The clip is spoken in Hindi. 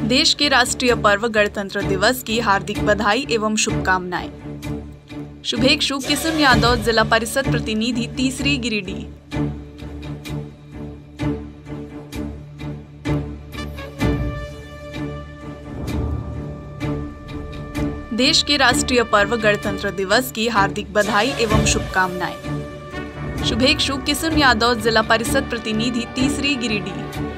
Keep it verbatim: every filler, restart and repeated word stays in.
देश के राष्ट्रीय पर्व गणतंत्र दिवस की हार्दिक बधाई एवं शुभकामनाएं। शुभेच्छुक किशुन यादव, जिला परिषद प्रतिनिधि, तीसरी, गिरिडीह। देश के राष्ट्रीय पर्व गणतंत्र दिवस की हार्दिक बधाई एवं शुभकामनाएं। शुभेच्छुक किशुन यादव, जिला परिषद प्रतिनिधि, तीसरी, गिरिडीह।